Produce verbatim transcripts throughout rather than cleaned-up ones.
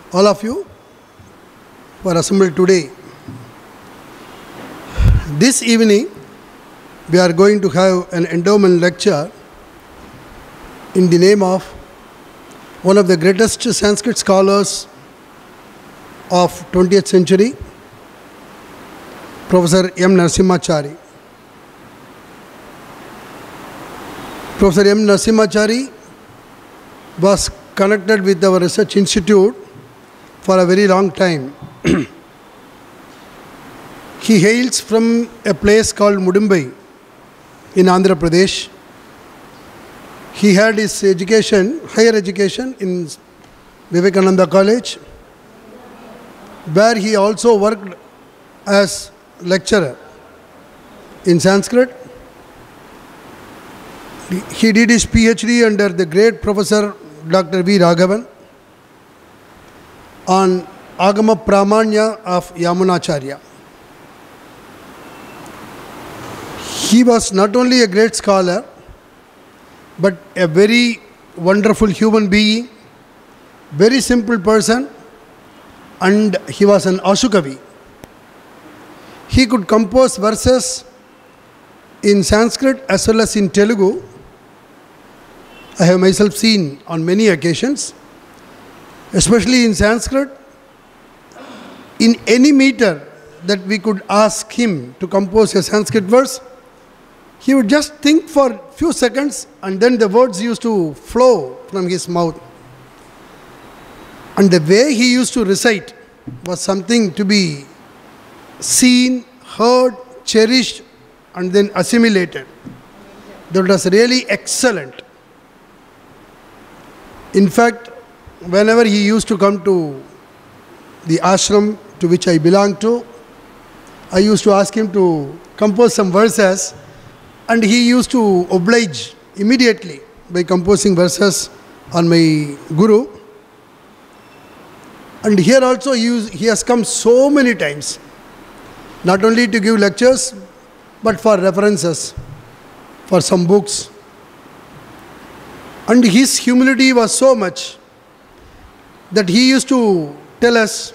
all of you who are assembled today. This evening, we are going to have an endowment lecture in the name of one of the greatest Sanskrit scholars of twentieth century, Professor M. Narasimhachari. Professor M. Narasimhachari was connected with our research institute for a very long time. He hails from a place called Mudumbai in Andhra Pradesh. He had his education, higher education in Vivekananda College, where he also worked as lecturer in Sanskrit. He did his PhD under the great Professor Doctor V. Raghavan on Agama Pramanya of Yamunacharya. He was not only a great scholar, but a very wonderful human being, very simple person, and he was an Ashukavi. He could compose verses in Sanskrit as well as in Telugu. I have myself seen on many occasions, especially in Sanskrit, in any meter that we could ask him to compose a Sanskrit verse, he would just think for a few seconds and then the words used to flow from his mouth. And the way he used to recite was something to be seen, heard, cherished, and then assimilated. That was really excellent. In fact, whenever he used to come to the ashram to which I belong to, I used to ask him to compose some verses, and he used to oblige immediately by composing verses on my guru. And here also he, he has come so many times, not only to give lectures, but for references, for some books. And his humility was so much that he used to tell us,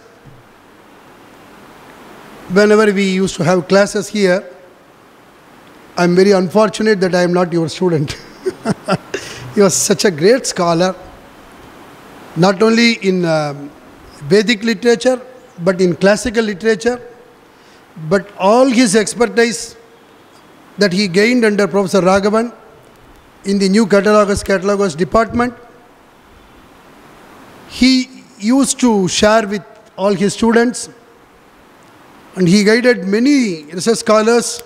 whenever we used to have classes here, I am very unfortunate that I am not your student. He was such a great scholar, not only in um, Vedic literature, but in classical literature. But all his expertise that he gained under Professor Raghavan in the new catalogus catalogus department, he used to share with all his students, and he guided many research scholars.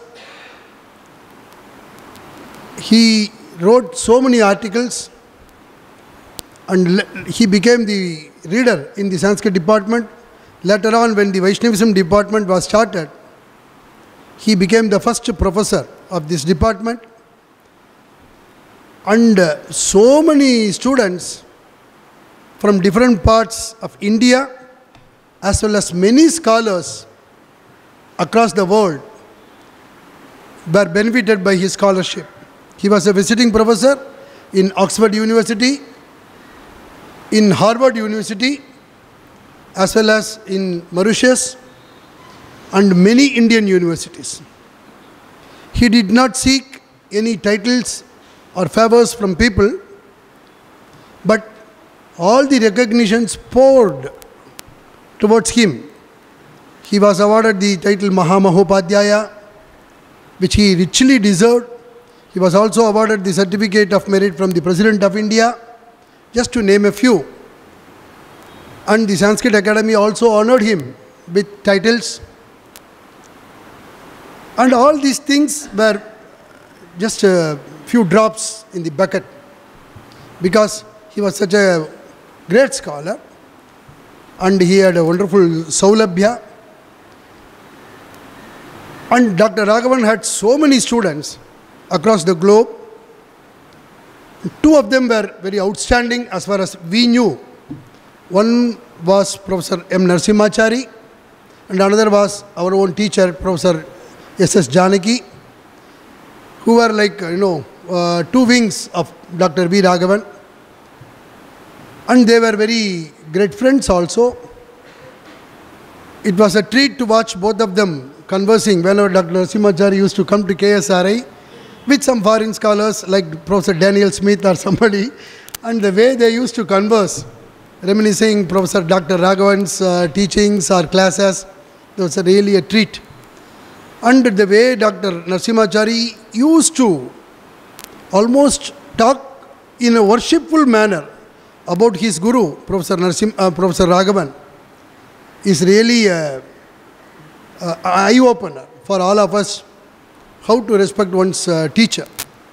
He wrote so many articles, and he became the reader in the Sanskrit department. Later on, when the Vaishnavism department was started, he became the first professor of this department. And uh, so many students from different parts of India, as well as many scholars across the world, were benefited by his scholarship. He was a visiting professor in Oxford University, in Harvard University, as well as in Mauritius and many Indian universities. He did not seek any titles or favors from people, but all the recognitions poured towards him. He was awarded the title Mahamahopadhyaya, which he richly deserved. He was also awarded the certificate of merit from the President of India, just to name a few. And the Sanskrit Academy also honored him with titles. And all these things were just a few drops in the bucket, because he was such a great scholar and he had a wonderful saulabhya. And Doctor Raghavan had so many students across the globe. Two of them were very outstanding as far as we knew. One was Professor M. Narasimhachari, and another was our own teacher, Professor S S Janaki, who were like, you know, uh, two wings of Doctor V. Raghavan. And they were very great friends also. It was a treat to watch both of them conversing whenever Doctor Narasimhachari used to come to K S R I with some foreign scholars like Professor Daniel Smith or somebody, and the way they used to converse, reminiscing Professor Doctor Raghavan's uh, teachings or classes, that was really a treat. And the way Doctor Narasimhachari used to almost talk in a worshipful manner about his guru, Professor Narasim, uh, Professor Raghavan, is really an eye-opener for all of us, how to respect one's uh, teacher.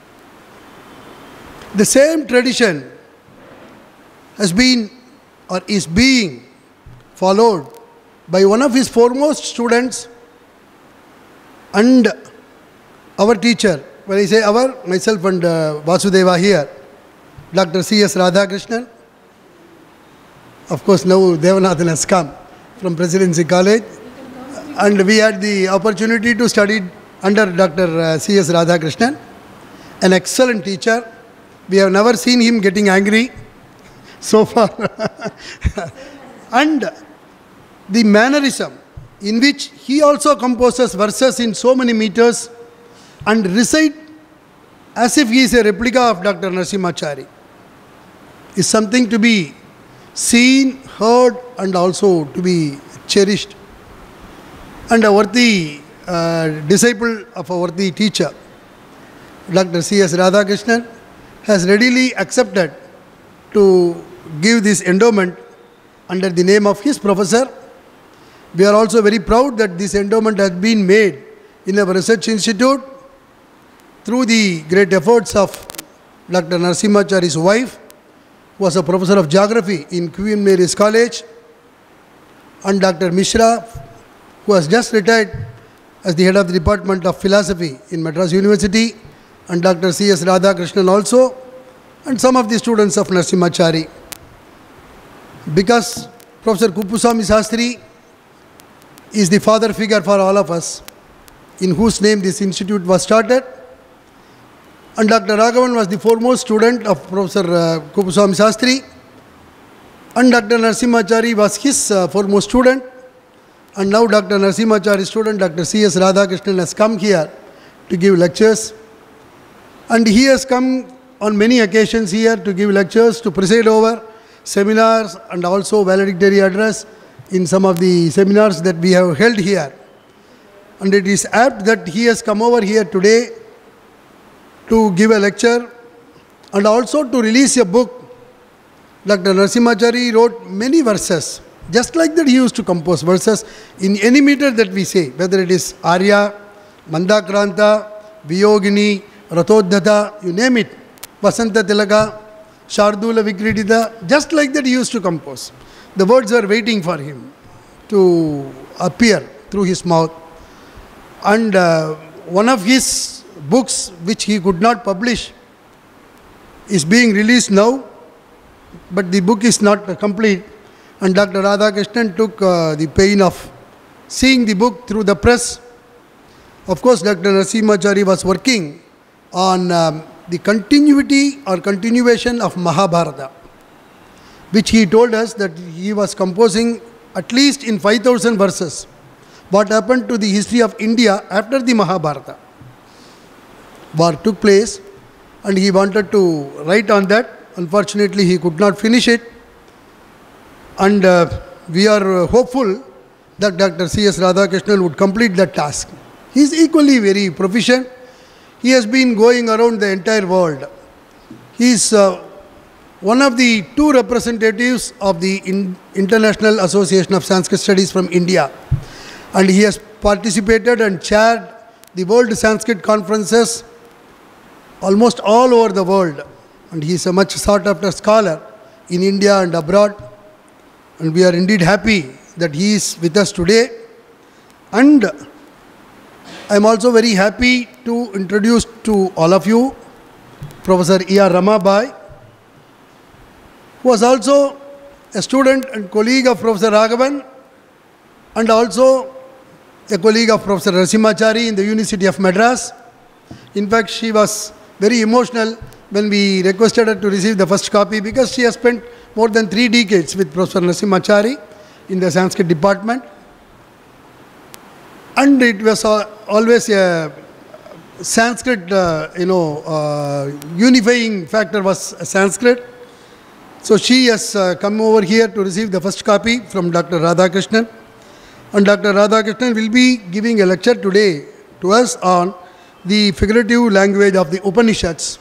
The same tradition has been or is being followed by one of his foremost students and our teacher. When I say our, myself and uh, Vasudeva here, Doctor C S Radhakrishnan. Of course, now Devanathan has come from Presidency College, and we had the opportunity to study under Doctor C S Radhakrishnan, an excellent teacher. We have never seen him getting angry so far. And the mannerism in which he also composes verses in so many meters and recite as if he is a replica of Doctor Narasimhachari is something to be seen, heard, and also to be cherished. And a worthy uh, disciple of a worthy teacher, Doctor C S Radhakrishnan, has readily accepted to give this endowment under the name of his professor. We are also very proud that this endowment has been made in our research institute through the great efforts of Doctor Narasimhachari's wife, who was a professor of geography in Queen Mary's College, and Doctor Mishra, who has just retired as the head of the Department of Philosophy in Madras University, and Doctor C S Radhakrishnan also, and some of the students of Narasimhachari. Because Professor Kuppuswamy Sastry is the father figure for all of us, in whose name this institute was started, and Doctor Raghavan was the foremost student of Professor uh, Kuppuswamy Sastry, and Doctor Narasimhachari was his uh, foremost student, and now Doctor Narasimhachari's student, Doctor C S Radhakrishnan, has come here to give lectures, and he has come on many occasions here to give lectures, to preside over seminars and also valedictory address in some of the seminars that we have held here. And it is apt that he has come over here today to give a lecture and also to release a book. Doctor Narasimhachari wrote many verses. Just like that, he used to compose verses in any meter that we say, whether it is Arya, Mandakranta, Viyogini, Rathodhata, you name it, Vasanta Tilaka, Shardula Vikridita, just like that he used to compose. The words are waiting for him to appear through his mouth. And uh, one of his books, which he could not publish, is being released now, but the book is not uh, complete. And Doctor Radhakrishnan took uh, the pain of seeing the book through the press. Of course, Doctor Narasimhachari was working on um, the continuity or continuation of Mahabharata, which he told us that he was composing at least in five thousand verses. What happened to the history of India after the Mahabharata? War took place and he wanted to write on that. Unfortunately, he could not finish it. And uh, we are hopeful that Doctor C S Radhakrishnan would complete that task. He is equally very proficient. He has been going around the entire world. He is uh, one of the two representatives of the in International Association of Sanskrit Studies from India. And he has participated and chaired the World Sanskrit Conferences almost all over the world. And he is a much sought after scholar in India and abroad. And we are indeed happy that he is with us today. And I am also very happy to introduce to all of you Professor E R Ramabai, who was also a student and colleague of Professor Raghavan and also a colleague of Professor Narasimhachari in the University of Madras. In fact, she was very emotional when we requested her to receive the first copy because she has spent more than three decades with Professor Narasimhachari in the Sanskrit department. And it was uh, always a Sanskrit, uh, you know, uh, unifying factor was Sanskrit. So she has uh, come over here to receive the first copy from Doctor Radhakrishnan. And Doctor Radhakrishnan will be giving a lecture today to us on the figurative language of the Upanishads.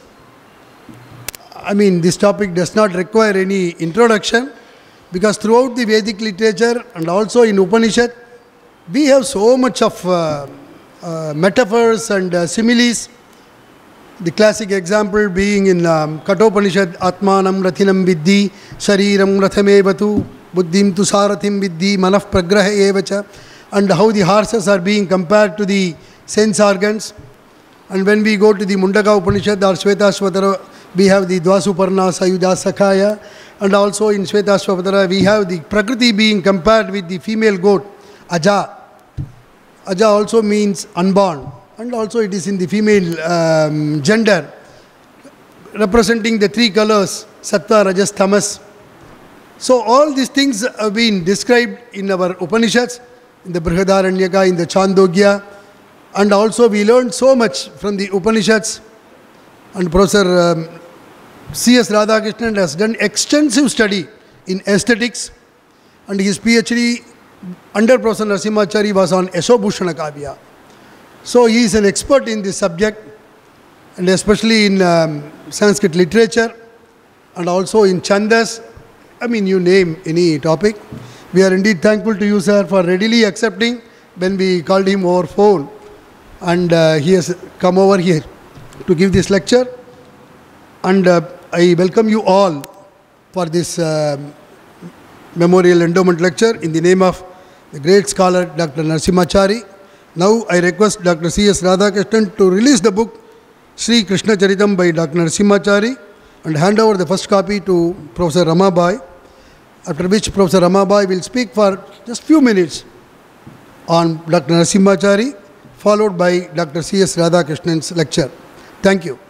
I mean, this topic does not require any introduction, because throughout the Vedic literature and also in Upanishad, we have so much of uh, uh, metaphors and uh, similes. The classic example being in um, Kathopanishad, Atmanam Rathinam Viddhi, Shariram Rathamevatu, Buddhim tu Sarathim Viddhi, Manaf Pragraha Evacha, and how the horses are being compared to the sense organs. And when we go to the Mundaka Upanishad or Shvetashvatara, we have the Dvasuparna Sayuja Sakhaya, and also in Shvetashvatara we have the Prakriti being compared with the female goat, Aja. Aja also means unborn, and also it is in the female um, gender, representing the three colors, Sattva, Rajas, Tamas. So all these things have been described in our Upanishads, in the Brihadaranyaka, in the Chandogya, and also we learned so much from the Upanishads. And Professor um, C S Radhakrishnan has done extensive study in aesthetics, and his PhD under Professor Narasimhachari was on Yashobhushana Kavya. So he is an expert in this subject, and especially in um, Sanskrit literature and also in Chandas. I mean, you name any topic. We are indeed thankful to you, sir, for readily accepting when we called him over phone, and uh, he has come over here to give this lecture. And uh, I welcome you all for this uh, memorial endowment lecture in the name of the great scholar Doctor Narasimhachari. Now I request Doctor C S Radhakrishnan to release the book Sri Krishna Charitam by Doctor Narasimhachari and hand over the first copy to Professor Ramabai, after which Professor Ramabai will speak for just few minutes on Doctor Narasimhachari, followed by Doctor C S Radhakrishnan's lecture. Thank you.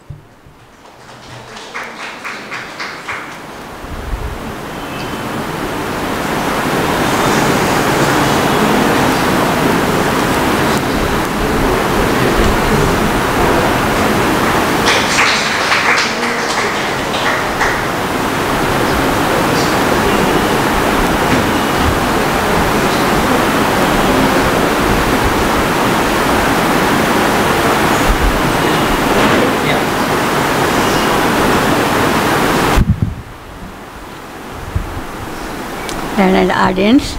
Reverend audience,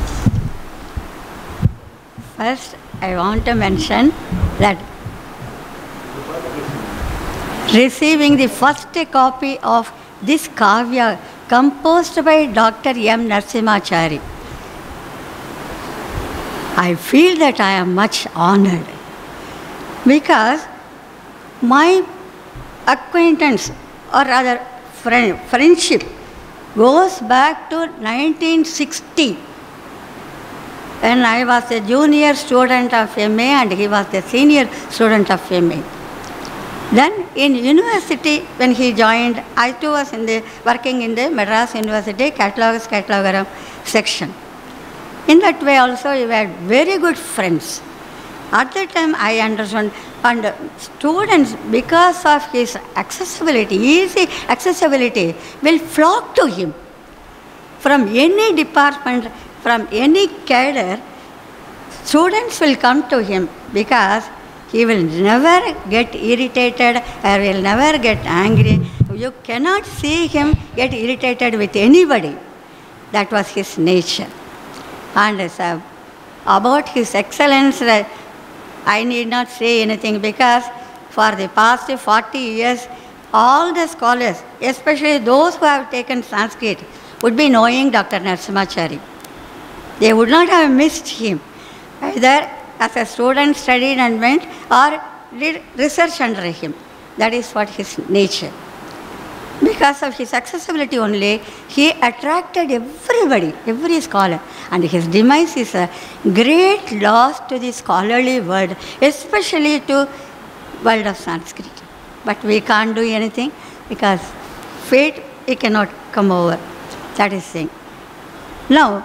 first I want to mention that receiving the first copy of this Kavya composed by Doctor M. Narasimhachari, I feel that I am much honored, because my acquaintance, or rather friend, friendship goes back to nineteen sixty, when I was a junior student of M A and he was a senior student of M A. Then in university, when he joined, I too was in the, working in the Madras University Catalogus Catalogarum section. In that way also we were very good friends. At that time I understood, and students, because of his accessibility, easy accessibility, will flock to him. From any department, from any cadre, students will come to him, because he will never get irritated or will never get angry. You cannot see him get irritated with anybody. That was his nature. And uh, about his excellence, uh, I need not say anything, because for the past forty years, all the scholars, especially those who have taken Sanskrit, would be knowing Doctor Narasimhachari. They would not have missed him, either as a student studied and went, or did research under him. That is what his nature. Because of his accessibility only, he attracted everybody, every scholar. And his demise is a great loss to the scholarly world, especially to world of Sanskrit. But we can't do anything, because fate, we cannot come over. That is thing. Now,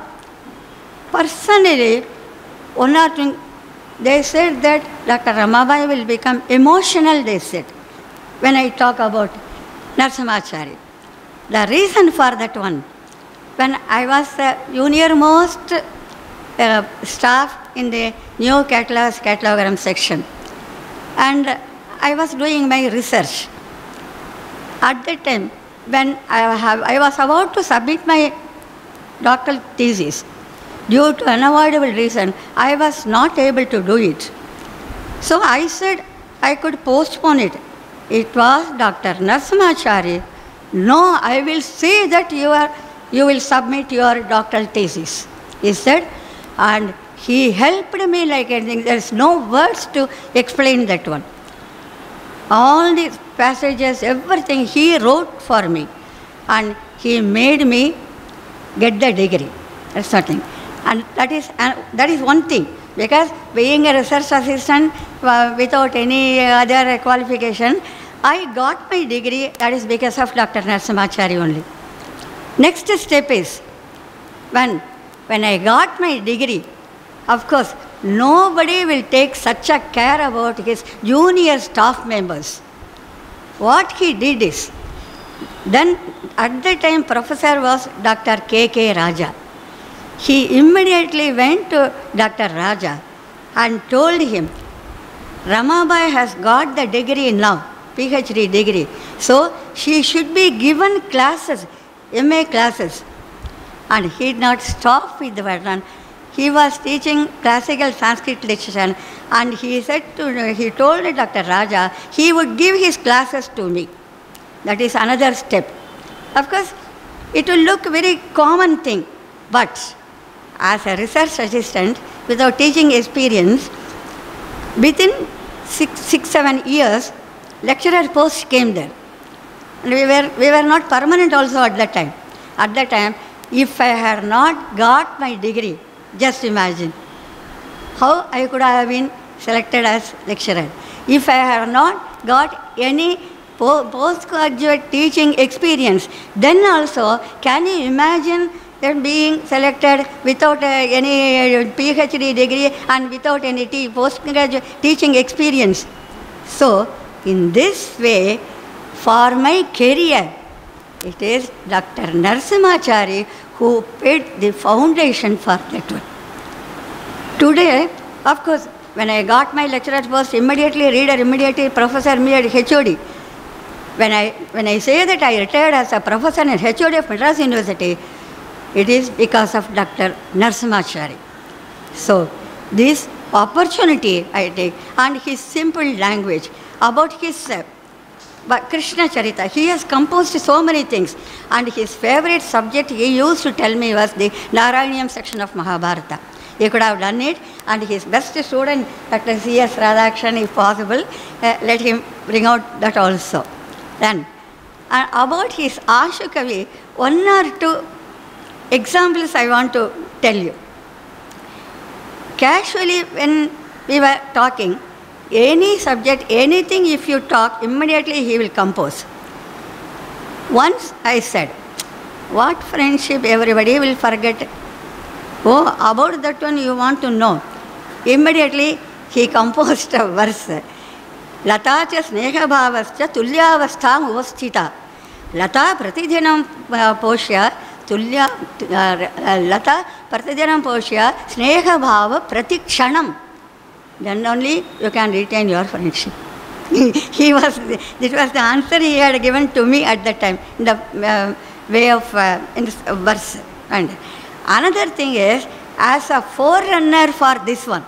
personally, one or two, they said that Doctor Ramabai will become emotional, they said, when I talk about Narasimhachari. The reason for that one, when I was the junior most uh, staff in the new catalogs, catalogram section, and I was doing my research. At that time, when I, have, I was about to submit my doctoral thesis, due to unavoidable reason, I was not able to do it. So I said I could postpone it. It was Doctor Narasimhachari. No, I will say that you are, you will submit your doctoral thesis, he said, and he helped me like anything. There is no words to explain that one. All these passages, everything he wrote for me, and he made me get the degree. That's nothing. And that is, uh, that is one thing, because being a research assistant uh, without any other qualification, I got my degree, that is because of Doctor Narasimhachari only. Next step is, when, when I got my degree, of course, nobody will take such a care about his junior staff members. What he did is, then at the time professor was Doctor K K Raja. He immediately went to Doctor Raja and told him, Ramabai has got the degree now, PhD degree, so she should be given classes, M A classes. And he did not stop with that. He was teaching classical Sanskrit literature, and he said to, he told Doctor Raja, he would give his classes to me. That is another step. Of course, it will look very common thing, but as a research assistant, without teaching experience, within six, six, seven years, lecturer post came there. And we were, we were not permanent also at that time. At that time, if I had not got my degree, just imagine how I could have been selected as lecturer. If I have not got any postgraduate teaching experience, then also, can you imagine that being selected without uh, any PhD degree and without any te postgraduate teaching experience? So, in this way, for my career, it is Doctor Narasimhachari who paid the foundation for that one. Today, of course, when I got my lecturer post, immediately reader, immediately professor, immediately H O D. When I, when I say that I retired as a professor and H O D of Madras University, it is because of Doctor Narasimhachari. So, this opportunity I take, and his simple language, about his uh, But Krishna Charita, he has composed so many things, and his favorite subject he used to tell me was the Narayaniam section of Mahabharata. He could have done it, and his best student, Doctor C S Radhakrishnan, if possible, uh, let him bring out that also. Then, uh, about his Ashu Kavi, one or two examples I want to tell you. Casually, when we were talking, any subject, anything if you talk, immediately he will compose. Once I said, what friendship, everybody will forget. Oh, about that one you want to know. Immediately he composed a verse. Lata cha sneha bhavascha tulyavastham uvasthita. Lata pratidhanam poshya tulya lata pratidhanam poshya sneha bhava pratikshanam. Then only you can retain your friendship. He was, this was the answer he had given to me at that time, in the uh, way of, uh, in this verse. And another thing is, as a forerunner for this one,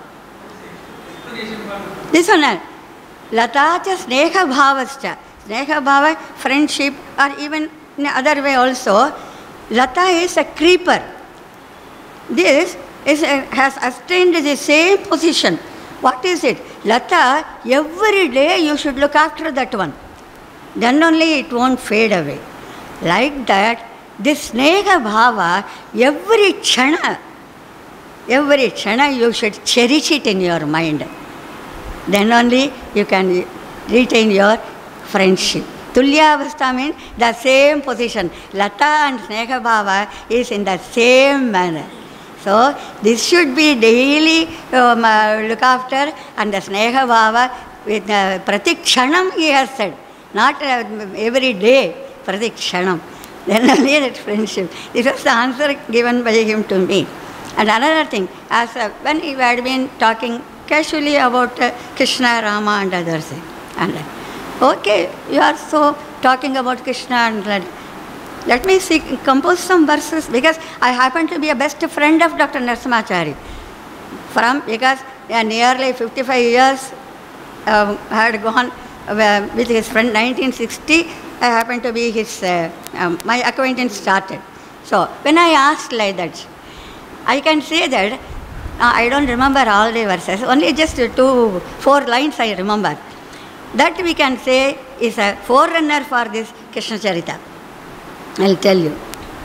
this one, Latacha Sneha Bhavascha, Sneha Bhava, friendship, or even in other way also, Lata is a creeper. This is a, has attained the same position. What is it? Lata, every day you should look after that one. Then only it won't fade away. Like that, this Sneha Bhava, every chana, every chana you should cherish it in your mind. Then only you can retain your friendship. Tulyavastha means the same position. Lata and Sneha Bhava is in the same manner. So this should be daily um, uh, look after, and the Sneha Bhava with uh, Pratikshanam he has said, not uh, every day, Pratikshanam. Then only that friendship. This was the answer given by him to me. And another thing, as uh, when he had been talking casually about uh, Krishna, Rama and others. And uh, okay, you are so talking about Krishna and uh, let me see, compose some verses, because I happen to be a best friend of Doctor Narasimhachari. From, because uh, nearly fifty-five years uh, had gone uh, with his friend. Nineteen sixty, I happened to be his, uh, um, my acquaintance started. So when I asked like that, I can say that, uh, I don't remember all the verses, only just two, four lines I remember. That we can say is a forerunner for this Krishna Charita. I'll tell you.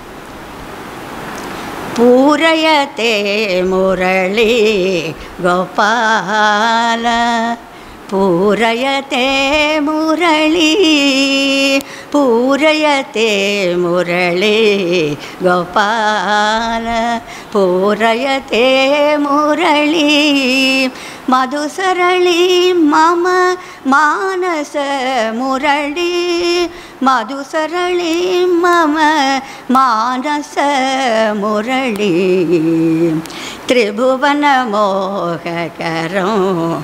Purayate Murali Gopala, Purayate Murali, Purayate Murali Gopala, Purayate Murali, Madhusarali Mama Manasa Murali, Madhusarali Mama Manasa Murali, Tribhuvana Mohakaram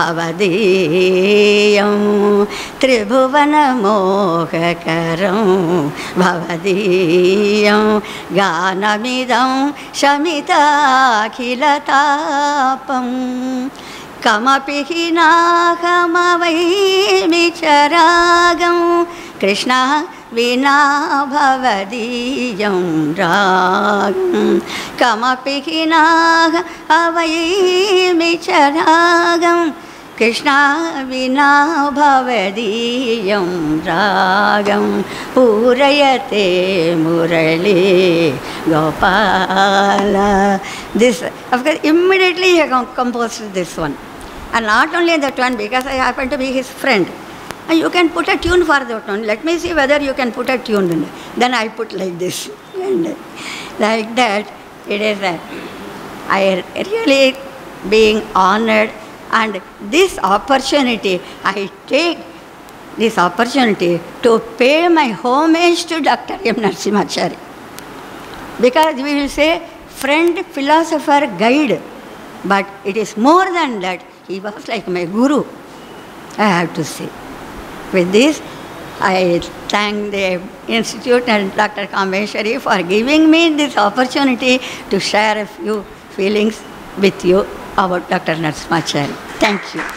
Bhavadiyam, Tribhuvana Mohakaram Bhavadiyam, Ganamidam Shamita Khilatapam, Kamapi Nahamavai Micharagam, Krishna Vina Bhavadiyam Ragam, Kamapi Nahamavai Micharagam, Krishna Vina Bhavadiyam Ragam, Purayate Murali Gopala. This, of course, immediately he composed this one. And not only that one, because I happen to be his friend. And you can put a tune for that one. Let me see whether you can put a tune in it. Then I put like this. And like that, it is a, I really being honored. And this opportunity, I take this opportunity to pay my homage to Doctor M. Narasimhachari. Because we will say friend, philosopher, guide. But it is more than that. He was like my guru, I have to say. With this, I thank the Institute and Doctor Kameshwari for giving me this opportunity to share a few feelings with you about Doctor Narasimhachari. Thank you.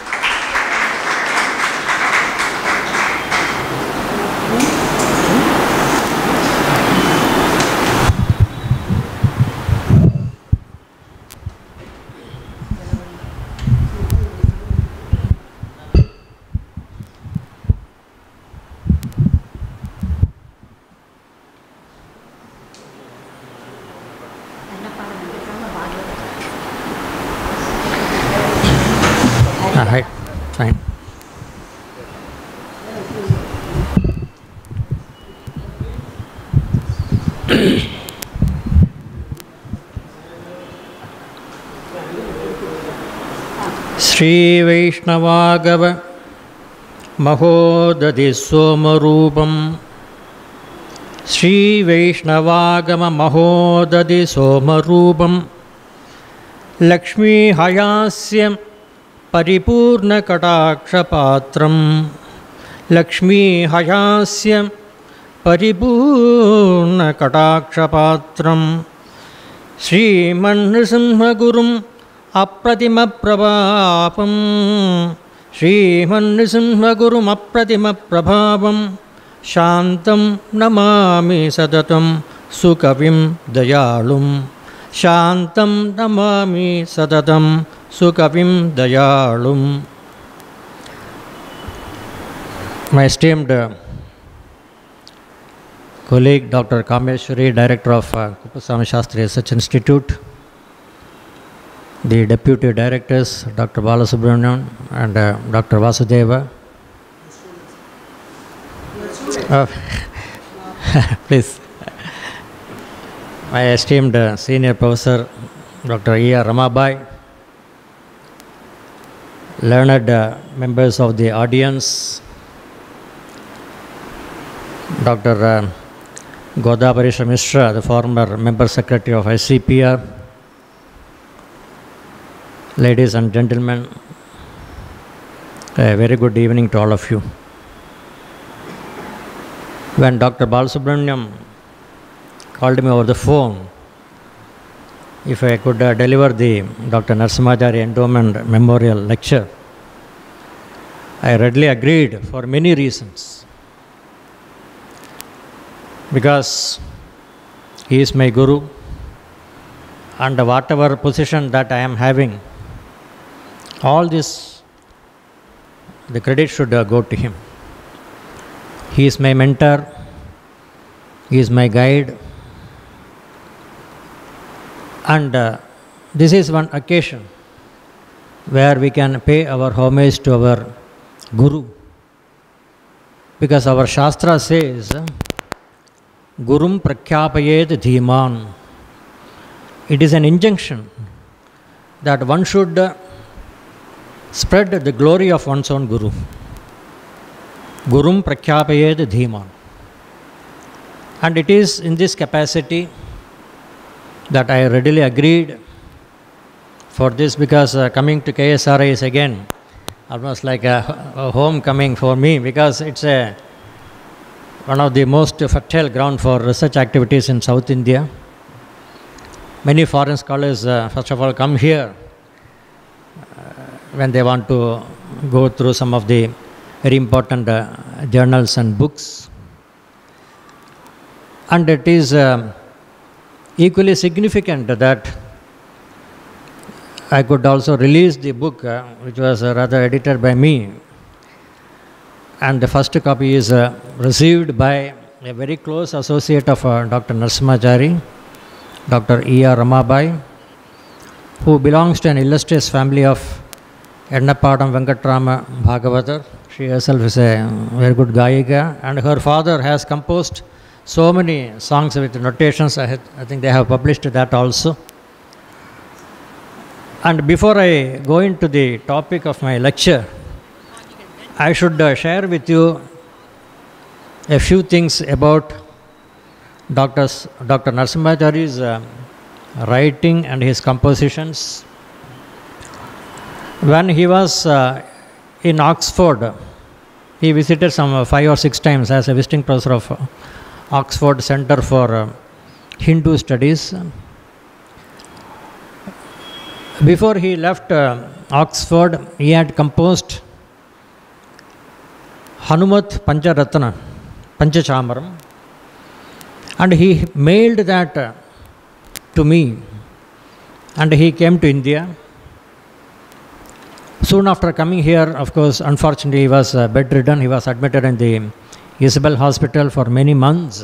Right, fine. Sri Vaishnavagava Mahodadi Somarupam, Sri Vaishnavagama Mahodadi Somarupam, Lakshmi Hayasyam Paripurna Katakshapatram, Lakshmi Hayasyam Paripurna Katakshapatram, Sri Manrisimhagurum Apratima Prabhapam, Sri Manrisimhagurum Apratima Prabhavam, Shantam Namami Sadatam Sukavim Dayalum, Shantam Namami Sadatam Sukavim Dayalum. My esteemed uh, colleague Doctor Kameshwari, Director of uh, Kuppaswamy Shastri Research Institute, the Deputy Directors Doctor Balasubramanian and uh, Doctor Vasudeva, Uh, please. My esteemed uh, senior professor, Doctor E R Ramabai, learned uh, members of the audience, Doctor Uh, Godabarisha Mishra, the former member secretary of I C P R, ladies and gentlemen, a very good evening to all of you. When Doctor Balasubramaniam called me over the phone, if I could uh, deliver the Doctor Narasimhachari Endowment Memorial Lecture, I readily agreed for many reasons. Because he is my Guru, and whatever position that I am having, all this, the credit should uh, go to him. He is my mentor, he is my guide, and uh, this is one occasion where we can pay our homage to our Guru, because our Shastra says, Gurum Prakyapayed Dhiman. It is an injunction that one should uh, spread the glory of one's own Guru. Gurum Prakyapayed Dhiman. And it is in this capacity that I readily agreed for this, because uh, coming to K S R I is again almost like a, a homecoming for me, because it's a one of the most fertile ground for research activities in South India. Many foreign scholars, uh, first of all, come here uh, when they want to go through some of the very important uh, journals and books. And it is uh, equally significant that I could also release the book, uh, which was uh, rather edited by me. And the first copy is uh, received by a very close associate of uh, Doctor Narasimhachari, Doctor E R Ramabai, who belongs to an illustrious family of Ennapadam Venkatrama Bhagavatar. She herself is a very good Gayika, and her father has composed so many songs with notations. I, had, I think they have published that also. And before I go into the topic of my lecture, I should uh, share with you a few things about Doctor's, Doctor Narasimhachari's uh, writing and his compositions. When he was uh, in Oxford, he visited some uh, five or six times as a visiting professor of uh, Oxford Center for uh, Hindu Studies. Before he left uh, Oxford, he had composed Hanumat Pancharatana, Panchachamaram, and he mailed that uh, to me, and he came to India. Soon after coming here, of course, unfortunately, he was uh, bedridden. He was admitted in the Isabel Hospital for many months,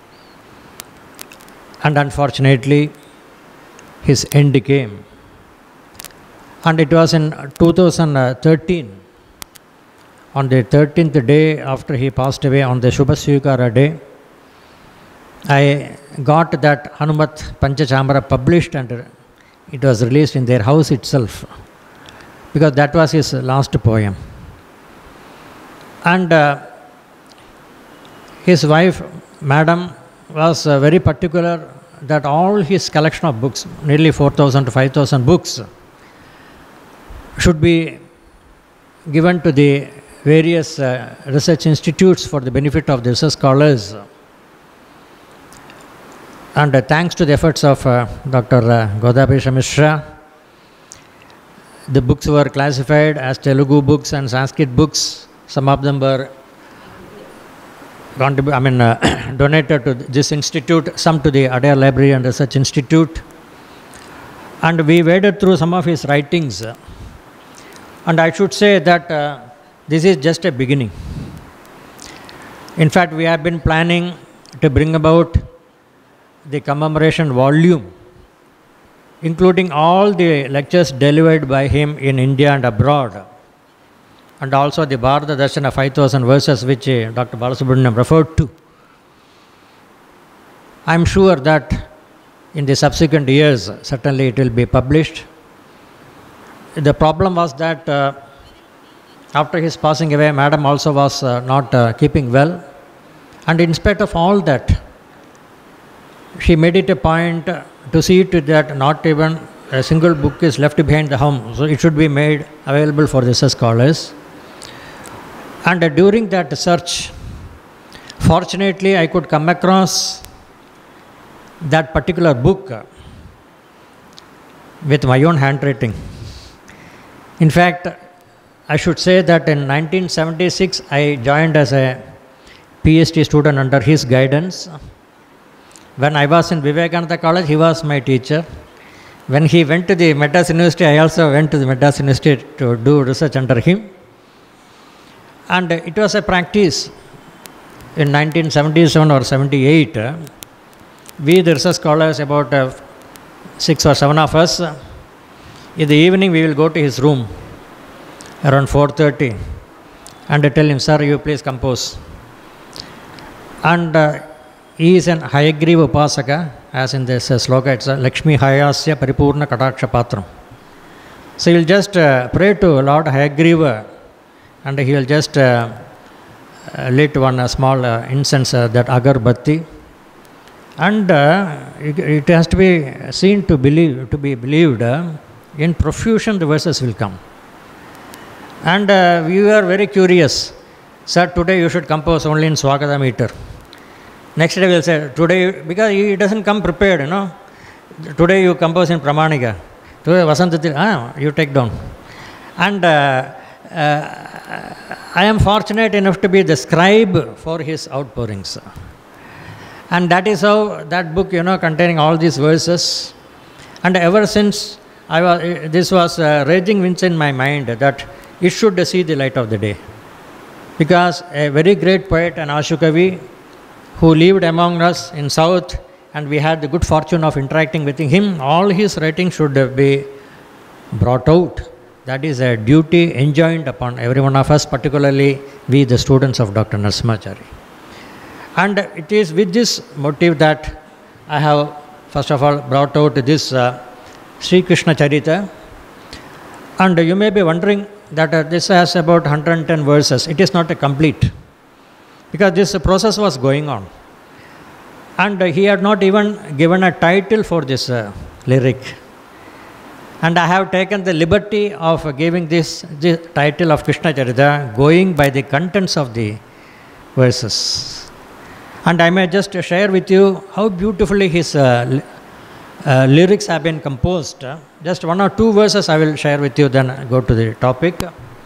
and unfortunately, his end came. And it was in two thousand thirteen. On the thirteenth day after he passed away, on the Shubha Svikara day, I got that Hanumat Panchachamara published, and it was released in their house itself, because that was his last poem. And uh, his wife, Madam, was uh, very particular that all his collection of books, nearly four thousand to five thousand books, should be given to the various uh, research institutes for the benefit of the research scholars. And uh, thanks to the efforts of uh, Doctor Uh, Godabarisha Mishra, the books were classified as Telugu books and Sanskrit books. Some of them were contrib- I mean, uh, donated to this institute, some to the Adyar Library and Research Institute. And we waded through some of his writings. And I should say that uh, this is just a beginning. In fact, we have been planning to bring about the commemoration volume, including all the lectures delivered by him in India and abroad. and also the Bharata Darshana five thousand verses which uh, Doctor Balasubramaniam referred to. I am sure that in the subsequent years, certainly it will be published. The problem was that uh, after his passing away, Madam also was uh, not uh, keeping well. And in spite of all that, she made it a point to see to that not even a single book is left behind the home. So it should be made available for the scholars. And uh, during that search, fortunately I could come across that particular book uh, with my own handwriting. In fact, I should say that in nineteen seventy-six I joined as a PhD student under his guidance. When I was in Vivekananda College, he was my teacher. When he went to the Madras University, I also went to the Madras University to do research under him. And it was a practice in nineteen seventy-seven or seventy-eight. We, the research scholars, about uh, six or seven of us, uh, in the evening we will go to his room around four thirty and I tell him, sir, you please compose. And uh, he is an Hayagriva Upasaka, as in this uh, sloka, it's uh, Lakshmi Hayasya Paripurna Kataksha Patram. So he will just uh, pray to Lord Hayagriva and he will just uh, uh, lit one uh, small uh, incense, uh, that agarbatti. And uh, it, it has to be seen to believe, to be believed, uh, in profusion the verses will come. And uh, we were very curious. Sir, today you should compose only in Swagata meter. Next day we will say, today, because he doesn't come prepared, you know. Today you compose in Pramanika. Today Vasantatil, ah, you take down. And uh, uh, I am fortunate enough to be the scribe for his outpourings. And that is how that book, you know, containing all these verses. And ever since, I was, this was uh, raging winds in my mind that it should see the light of the day. Because a very great poet and Ashukavi who lived among us in South, and we had the good fortune of interacting with him, all his writings should be brought out. That is a duty enjoined upon every one of us, particularly we, the students of Doctor Narasimhachari. And it is with this motive that I have, first of all, brought out this uh, Sri Krishna Charita. And you may be wondering that uh, this has about one hundred ten verses. It is not a complete, because this uh, process was going on. And uh, he had not even given a title for this uh, lyric. And I have taken the liberty of uh, giving this, this title of Krishna Charita, going by the contents of the verses. And I may just share with you how beautifully his uh, uh, lyrics have been composed. Just one or two verses I will share with you, then go to the topic.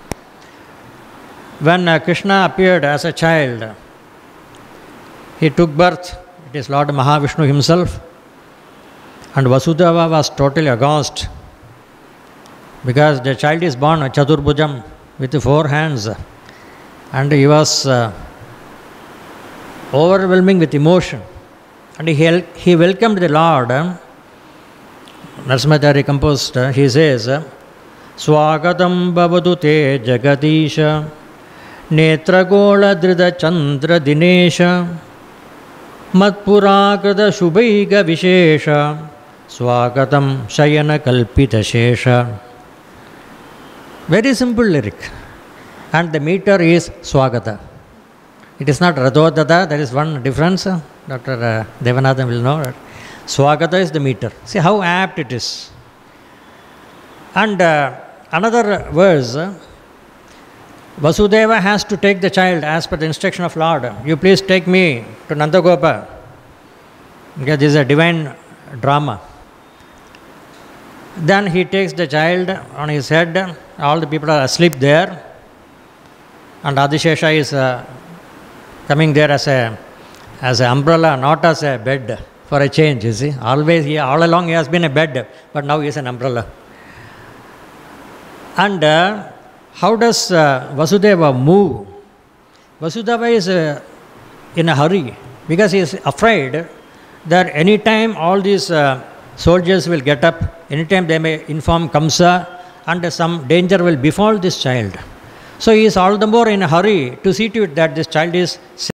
When uh, Krishna appeared as a child, he took birth. It is Lord Mahavishnu himself. And Vasudeva was totally aghast, because the child is born Chaturbhujam with four hands. And he was uh, overwhelming with emotion, and he, he welcomed the Lord. Narasimhachari composed, he says, Swagatam bhavatu te jagadisha netragola drida chandra dinesha matpurakrita shubhaiga vishesha swagatam shayana kalpita shesha. Very simple lyric, and the meter is Swagata. It is not Radhodada, there is one difference. Doctor Uh, Devanathan will know that. Swagata is the meter. See how apt it is. And uh, another verse, Vasudeva has to take the child as per the instruction of Lord. You please take me to Nandagopa, because this is a divine drama. Then he takes the child on his head. All the people are asleep there. And Adishesha is uh, coming there as a as an umbrella, not as a bed, for a change, you see. Always, he, all along he has been a bed, but now he is an umbrella. And uh, how does uh, Vasudeva move? Vasudeva is uh, in a hurry, because he is afraid that any time all these uh, soldiers will get up, anytime they may inform Kamsa, and some danger will befall this child. So he is all the more in a hurry to see to it that this child is